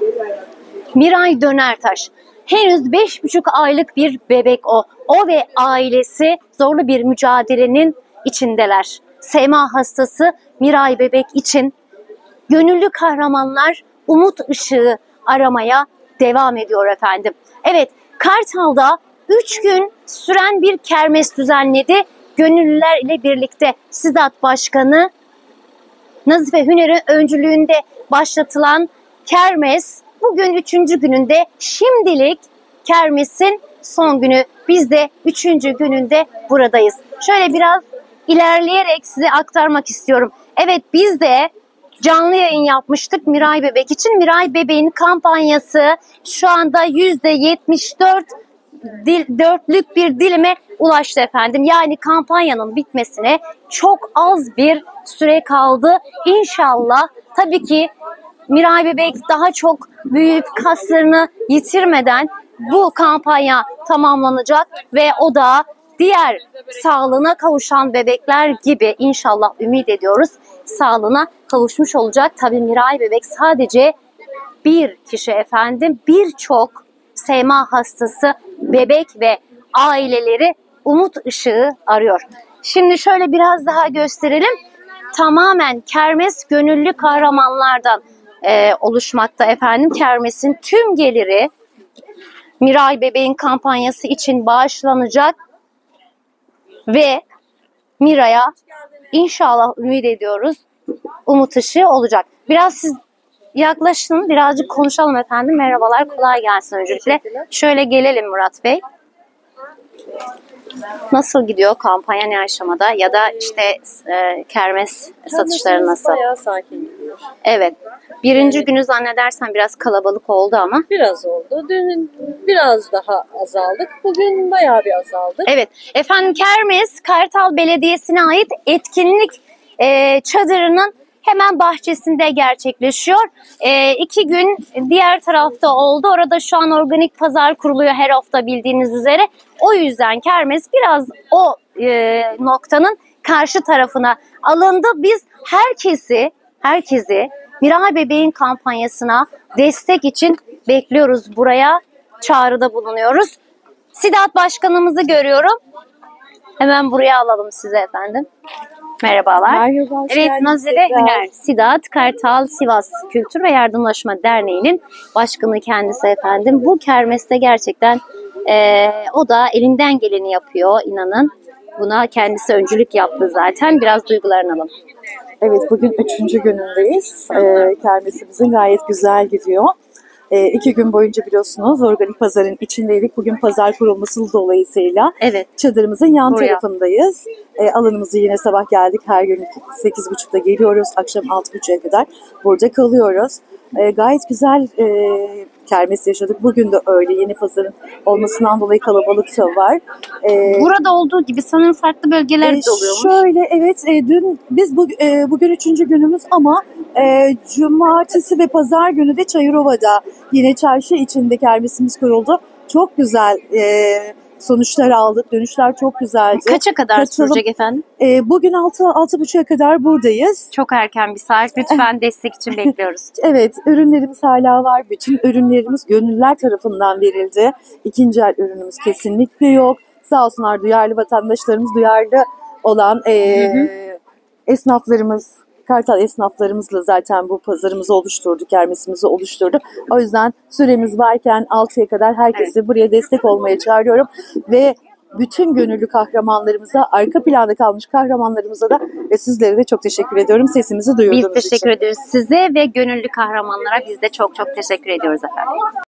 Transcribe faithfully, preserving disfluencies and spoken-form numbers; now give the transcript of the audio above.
Miray Dönertaş. Henüz beş buçuk aylık bir bebek o. O ve ailesi zorlu bir mücadelenin içindeler. S M A hastası Miray bebek için gönüllü kahramanlar umut ışığı aramaya devam ediyor efendim. Evet, Kartal'da üç gün süren bir kermes düzenledi. Gönüllüler ile birlikte SİDAD Başkanı Nazife Hüner'in öncülüğünde başlatılan kermes bugün üçüncü gününde, şimdilik kermesin son günü. Biz de üçüncü gününde buradayız. Şöyle biraz ilerleyerek size aktarmak istiyorum. Evet, biz de canlı yayın yapmıştık Miray Bebek için. Miray Bebek'in kampanyası şu anda yüzde yetmiş dört dil, dörtlük bir dilime ulaştı efendim. Yani kampanyanın bitmesine çok az bir süre kaldı. İnşallah tabii ki Miray Bebek daha çok büyüyüp kaslarını yitirmeden bu kampanya tamamlanacak ve o da diğer sağlığına kavuşan bebekler gibi inşallah ümit ediyoruz sağlığına kavuşmuş olacak. Tabii Miray Bebek sadece bir kişi efendim, birçok S M A hastası bebek ve aileleri umut ışığı arıyor. Şimdi şöyle biraz daha gösterelim. Tamamen kermes gönüllü kahramanlardan e, oluşmakta efendim. Kermesin tüm geliri Miray Bebek'in kampanyası için bağışlanacak ve Miray'a inşallah ümit ediyoruz umut ışığı olacak. Biraz siz yaklaşın, birazcık konuşalım efendim. Merhabalar, kolay gelsin öncelikle. Şöyle gelelim Murat Bey. Nasıl gidiyor kampanya, ne aşamada, ya da işte e, kermes satışları nasıl? Bayağı sakin gidiyor. Evet. Birinci günü zannedersen biraz kalabalık oldu ama. Biraz oldu. Dün biraz daha azaldık. Bugün bayağı bir azaldık. Evet. Efendim, kermes Kartal Belediyesi'ne ait etkinlik e, çadırının hemen bahçesinde gerçekleşiyor. E, iki gün diğer tarafta oldu. Orada şu an organik pazar kuruluyor her hafta bildiğiniz üzere. O yüzden kermes biraz o e, noktanın karşı tarafına alındı. Biz herkesi, herkesi Miray Bebek'in kampanyasına destek için bekliyoruz. Buraya çağrıda bulunuyoruz. SİDAD Başkanımızı görüyorum. Hemen buraya alalım size efendim. Merhabalar. Merhaba. Evet, Nazife Hüner, SİDAD Kartal Sivas Kültür ve Yardımlaşma Derneği'nin başkanı kendisi efendim. Bu kermeste gerçekten e, o da elinden geleni yapıyor, inanın. Buna kendisi öncülük yaptı zaten. Biraz duygularını alalım. Evet, bugün üçüncü günündeyiz. Ee, kermesimizin gayet güzel gidiyor. Ee, iki gün boyunca biliyorsunuz organik pazarın içindeydik. Bugün pazar kurulması dolayısıyla Evet. çadırımızın yan Buraya. tarafındayız. Ee, alanımızı yine sabah geldik. Her gün sekiz buçukta geliyoruz. Akşam altı buçuğa kadar burada kalıyoruz. Ee, gayet güzel e, kermes yaşadık. Bugün de öyle. Yeni pazarın olmasından dolayı kalabalık da var. Ee, Burada olduğu gibi sanırım farklı bölgelerde e, de oluyormuş. Şöyle, evet, e, dün biz bu, e, bugün üçüncü günümüz ama e, cumartesi ve pazar günü de Çayırova'da yine çarşı içinde kermesimiz kuruldu. Çok güzel e, sonuçlar aldık. Dönüşler çok güzeldi. Kaça kadar Katılım- sürecek efendim? E, bugün altı altı buçuğa kadar buradayız. Çok erken bir saat. Lütfen destek için bekliyoruz. Evet, ürünlerimiz hala var. Bütün ürünlerimiz gönüllüler tarafından verildi. İkinci el ürünümüz kesinlikle yok. Sağ olsunlar duyarlı vatandaşlarımız, duyarlı olan e, Hı hı. esnaflarımız, Kartal esnaflarımızla zaten bu pazarımızı oluşturduk, kermesimizi oluşturduk. O yüzden süremiz varken altıya kadar herkesi buraya destek olmaya çağırıyorum. Ve bütün gönüllü kahramanlarımıza, arka planda kalmış kahramanlarımıza da ve sizlere de çok teşekkür ediyorum. Sesimizi duyurduğunuz Biz için. teşekkür ederiz size ve gönüllü kahramanlara biz de çok çok teşekkür ediyoruz efendim.